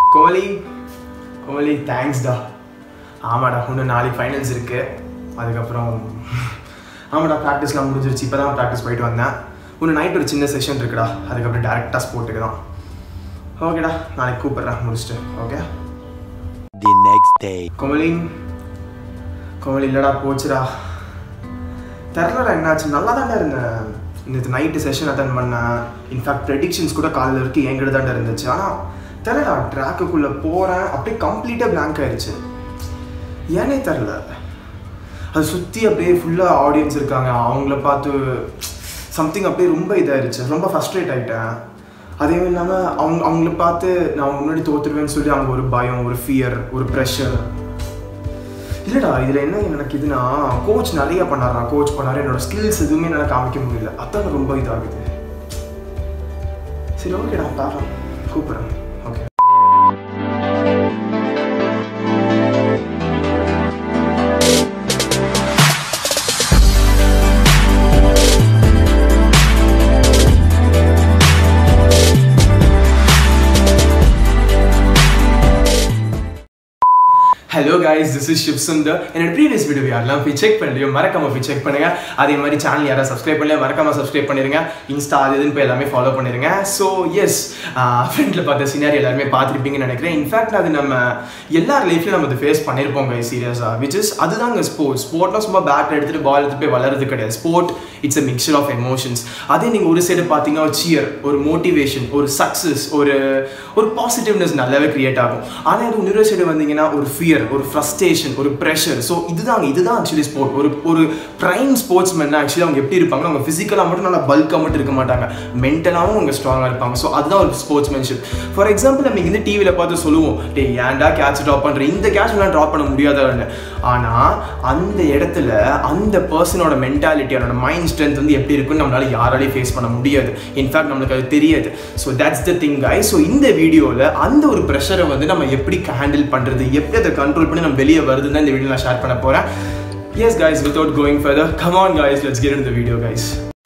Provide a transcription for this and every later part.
Komali thanks டா. ஆமாடா, இன்னும் நாளைக்கு ஃபைனல்ஸ் இருக்கு. அதுக்கப்புறம் ஆமாடா ப்ராக்டிஸ்லாம் முடிஞ்சிருச்சு. இப்போ தான் ப்ராக்டிஸ் போயிட்டு வந்தேன். இன்னும் நைட் ஒரு சின்ன செஷன் இருக்குடா. அதுக்கப்புறம் டேரெக்டாக ஸ்போர்ட்டுக்கு தான். ஓகேடா, நாளைக்கு கூப்பிட்றேன் முடிச்சுட்டு. ஓகே. The next day. கோமலி இல்லைடா, போச்சுடா. தெரிலடா என்னாச்சு. நல்லா தானே இருந்தேன். நேற்று நைட்டு செஷன் அட்டன் பண்ணேன். இன்ஃபேக்ட் ப்ரெடிக்ஷன்ஸ் கூட காலையில் வரைக்கும் என்கிட்ட தாண்டா இருந்துச்சு. ஆனால் தெரிலடா, ட்ராக்குக்குள்ளே போகிறேன் அப்படியே கம்ப்ளீட்டாக பிளாங்க் ஆயிடுச்சு. ஏன்னே தெரில. அது சுற்றி அப்படியே ஃபுல்லாக ஆடியன்ஸ் இருக்காங்க. அவங்கள பார்த்து சம்திங் அப்படியே ரொம்ப இதாகிடுச்சு. ரொம்ப ஃப்ரஸ்ட்ரேட் ஆகிட்டேன். அதே இல்லாமல் அவங்கள பார்த்து நான் முன்னாடி தோற்றுருவேன்னு சொல்லி அவங்க ஒரு பயம், ஒரு ஃபியர், ஒரு ப்ரெஷர். இல்லைடா, இதில் என்ன எனக்கு இதுனா, கோச் நிறைய பண்ணாரா. கோச் பண்ணாரு, என்னோட ஸ்கில்ஸ் எதுவுமே என்னால் காமிக்க முடியல. அதான் ரொம்ப இதாகுது. சரி ஓகேடா, பார்க்கலாம், கூப்பிட்றேன். Okay. Hello guys, this is Shiv Sundar. என்னோட ப்ரீவியஸ் வீடியோ யாரெல்லாம் போய் செக் பண்ணலையோ மறக்காம போய் செக் பண்ணுங்க. அதே மாதிரி சேனல் யாராவது சப்ஸ்கிரைப் பண்ணலையோ மறக்காம சப்ஸ்கிரைப் பண்ணிருங்க. இன்ஸ்டா அது இதுன்னு போய் எல்லாமே ஃபாலோ பண்ணிருங்க. ஸோ எஸ், ஃப்ரெண்டில் பார்த்த சினாரி எல்லாருமே பார்த்துருப்பீங்கன்னு நினைக்கிறேன். இன்ஃபேக்ட் அது நம்ம எல்லார் லைஃப்லையும் நம்ம அதை ஃபேஸ் பண்ணியிருப்போம் guys, சீரியஸாக. விச் இஸ் அதுதாங்க ஸ்போர்ட்னா சும்மா பேட் எடுத்துகிட்டு பால் எடுத்துகிட்டு போய் வளர்றது கிடையாது. Sport it's a mixture of emotions. அதே நீங்கள் ஒரு சைடு பார்த்தீங்கன்னா ஒரு சியர், ஒரு மோட்டிவேஷன், ஒரு சக்ஸஸ், ஒரு பாசிட்டிவ்னஸ் நல்லாவே கிரியேட் ஆகும். ஆனால் அது இன்னொரு சைடு வந்தீங்கன்னா ஒரு ஃபியர், ஒரு ஃப்ரஸ்ட்ரேஷன், ஒரு ப்ரெஷர். ஸோ இதுதான் ஆக்சுவலி ஸ்போர்ட். ஒரு ப்ரைம் ஸ்போர்ட்ஸ்மேன் ஆக்சுவலி அவங்க எப்படி இருப்பாங்க, அவங்க ஃபிசிக்கலாக மட்டும் நல்லா பல்காக மட்டும் இருக்க மாட்டாங்க, மென்டலாகவும் அவங்க ஸ்ட்ராங்காக இருப்பாங்க. ஸோ அதுதான் ஒரு ஸ்போர்ட்ஸ்மேன்ஷிப். ஃபார் எக்ஸாம்பிள் நம்ம இங்கே டிவியில் பார்த்து சொல்லுவோம், டே ஏன்டா கேட்ச் ட்ராப் பண்ணுற, இந்த கேட்ச் எல்லாம் ட்ராப் பண்ண முடியாதான்னு. ஆனால் அந்த இடத்துல அந்த பர்சனோட மென்டாலிட்டி, அவனோட மைண்ட் ஸ்ட்ரென்த் வந்து எப்படி இருக்குன்னு நம்மளால யாராலையும் ஃபேஸ் பண்ண முடியாது. இன்ஃபேக்ட் நம்மளுக்கு அது தெரியாது. So that's the thing guys. So இந்த வீடியோவில் அந்த ஒரு ப்ரெஷரை வந்து நம்ம எப்படி ஹேண்டில் பண்ணுறது, எப்படி அதை கண்ட்ரோல் பண்ணி நம்ம வெளியே வருதுன்னு இந்த வீடியோ நான் ஷேர் பண்ண போகிறேன். Yes guys, without going further, come on guys, let's get into the video guys.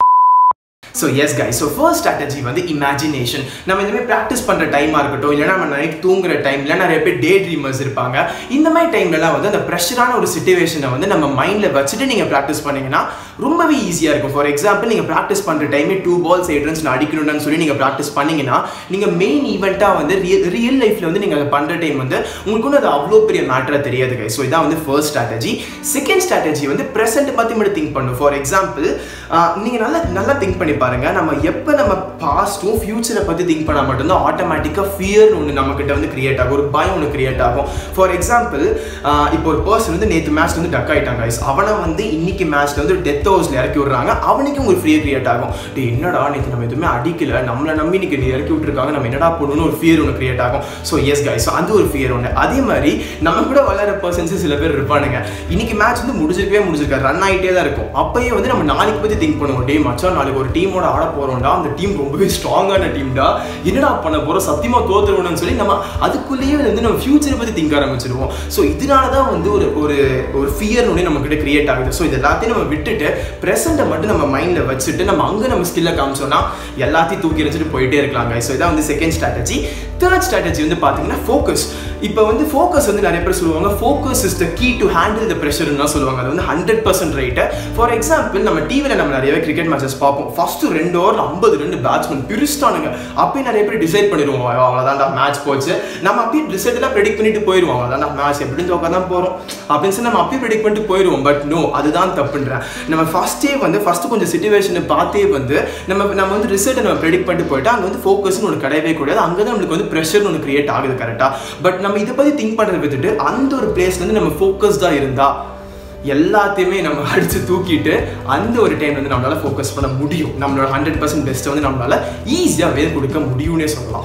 So yes guys, so first strategy வந்து imagination. நம்ம இந்த மாதிரி ப்ராக்டிஸ் பண்ணுற டைமாக இருக்கட்டும், இல்லைனா நம்ம நைட் தூங்குற டைம், இல்லை நிறைய பேர் டே ட்ரீமர்ஸ் இருப்பாங்க. இந்த மாதிரி டைம்லலாம் வந்து அந்த ப்ரெஷரான ஒரு சிச்சுவேஷனை வந்து நம்ம மைண்டில் வச்சுட்டு நீங்கள் ப்ராக்டிஸ் பண்ணிங்கன்னா ரொம்பவே ஈஸியாக இருக்கும். ஃபார் எக்ஸாம்பிள் நீங்கள் ப்ராக்டிஸ் பண்ணுற டைமே 2 balls 8 runs நான் அடிக்கணும்னு சொல்லி நீங்கள் ப்ராக்டிஸ் பண்ணிங்கன்னா நீங்கள் மெயின் ஈவெண்ட்டாக வந்து ரியல் லைஃப்பில் வந்து நீங்கள் அதை பண்ணுற டைம் வந்து உங்களுக்கு ஒன்று அது அவ்வளோ பெரிய மேட்டராக தெரியாது guys. ஸோ இதான் வந்து ஃபர்ஸ்ட் ஸ்ட்ராட்டஜி. செகண்ட் ஸ்ட்ராட்டஜி வந்து ப்ரெசென்ட் பற்றி மட்டும் திங்க் பண்ணும். ஃபார் எக்ஸாம்பிள் நீங்கள் நல்லா திங்க் பண்ணி பாருங்க, நம்ம எப்போ நம்ம பாஸ்ட்டும் ஃபியூச்சரை பற்றி திங்க் பண்ணால் மட்டும்தான் ஆட்டோமேட்டிக்காக ஃபியர்னு ஒன்று நம்மக்கிட்ட வந்து கிரியேட் ஆகும், ஒரு பயம் ஒன்று கிரியேட் ஆகும். ஃபார் எக்ஸாம்பிள் இப்போ ஒரு பர்சன் வந்து நேற்று மேட்ச் வந்து டக் ஆகிட்டாங்க guys. அவனை வந்து இன்னைக்கு மேட்ச்ல வந்து டெத் ஹவுஸில் இறக்கி விடுறாங்க. அவனுக்கும் ஒரு ஃபியர் கிரியேட் ஆகும். என்னடா நேற்று நம்ம எதுவுமே அடிக்கல, நம்மளை நம்பி இன்னைக்கு இறக்கி விட்டுருக்காங்க, நம்ம என்னடா பண்ணணும்னு ஒரு ஃபியர் ஒன்று கிரியேட் ஆகும். ஸோ எஸ் guys, ஸோ அது ஒரு ஃபியர் ஒன்று. அதே மாதிரி நம்ம கூட வளர பர்சன்ஸ் சில பேர் இருப்பானுங்க. இன்னைக்கு மேட்ச் வந்து முடிஞ்சிருக்காரு, ரன் ஆகிட்டே தான் இருக்கும். அப்பயே வந்து நம்ம நாளைக்கு பற்றி திங்க் பண்ணுவோம். டே மச்சான், நாளைக்கு ஒரு டீமோட ஆட போறோம்டா, அந்த டீம் ரொம்பவே ஸ்ட்ராங்கான டீம்டா, என்னடா பண்ண போறோம், சத்தியமா தோத்துருவோம்னு சொல்லி நம்ம அதுக்குள்ளேயே வந்து நம்ம ஃபியூச்சரை பத்தி திங்க் ஆரம்பிச்சிருவோம். ஸோ இதனாலதான் வந்து ஒரு ஃபியர் ஒன்று நம்ம கிட்ட கிரியேட் ஆகுது. ஸோ இது எல்லாத்தையும் நம்ம விட்டுட்டு ப்ரெசென்ட்டை மட்டும் நம்ம மைண்ட்ல வச்சுட்டு நம்ம அங்கே நம்ம ஸ்கில்லை காமிச்சோம்னா எல்லாத்தையும் தூக்கி எறிஞ்சிட்டு போயிட்டே இருக்கலாம். ஸோ இதான் வந்து செகண்ட் ஸ்ட்ராட்டஜி. தேர்ட் ஸ்ட்ராட்டஜி வந்து பாத்தீங்கன்னா ஃபோக்கஸ். இப்போ வந்து ஃபோக்கஸ் வந்து நிறைய பேர் சொல்லுவாங்க, focus is the key to handle the ப்ரெஷர்னு சொல்லுவாங்க. அது வந்து 100% ரைட்டு. ஃபார் எக்ஸாம்பிள் நம்ம டிவியில் நம்ம நிறையவே கிரிக்கெட் மேட்சஸ் பார்ப்போம். ஃபர்ஸ்ட் 2 ஓவர் 50 ரன் பேட்ஸ்மேன் பிரிஸ்டானுங்க. அப்பயே நிறைய பேர் டிசைட் பண்ணிடுவோம், அவ்வளோதான்டா மேட்ச் போச்சு. நம்ம அப்படியே ரிசல்ட்லாம் ப்ரெடிக்ட் பண்ணிட்டு போயிடுவோம், அவ்வளோதான்டா மேட்ச் எப்படி தோக்க தான் போகிறோம் அப்படின்னு சொல்லி நம்ம அப்படியே ப்ரெடிக்ட் பண்ணிட்டு போயிடுவோம். பட் நோ, அதுதான் தப்புன்றேன். நம்ம ஃபர்ஸ்ட் கொஞ்சம் சிச்சுவேஷனை பார்த்தே வந்து நம்ம வந்து ரிசல்ட்டை நம்ம ப்ரெடிக்ட் பண்ணிட்டு போயிட்டா அங்கே வந்து ஃபோக்கஸ்னு ஒன்று கிடையவே கூடாது. அங்கே தான் நம்மளுக்கு வந்து ப்ரெஷர்னு ஒன்று கிரியேட் ஆகுது கரெக்டாக. பட் நம்ம இதை பற்றி திங்க் பண்ணுறதை விட்டுட்டு அந்த ஒரு பிளேஸ்லேருந்து நம்ம ஃபோக்கஸ்டாக இருந்தால் எல்லாத்தையுமே நம்ம அடித்து தூக்கிட்டு அந்த ஒரு டைம் வந்து நம்மளால ஃபோக்கஸ் பண்ண முடியும். நம்மளோட 100% பெஸ்ட்டை வந்து நம்மளால ஈஸியாக வேலை கொடுக்க முடியும்னே சொல்லலாம்.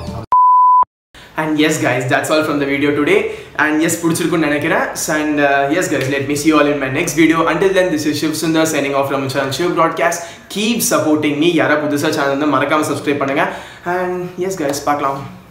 And yes guys, that's all from the video today. And yes, பிடிச்சிருக்குன்னு நினைக்கிறேன். And yes guys, let me see you all in my next video. Until then, this is Shiv Sundar signing off from channel Shiv Broadcast. Keep supporting me. யாரா புதுசா channel வந்து மறக்காம subscribe பண்ணுங்க. And yes guys, பார்க்கலாம்.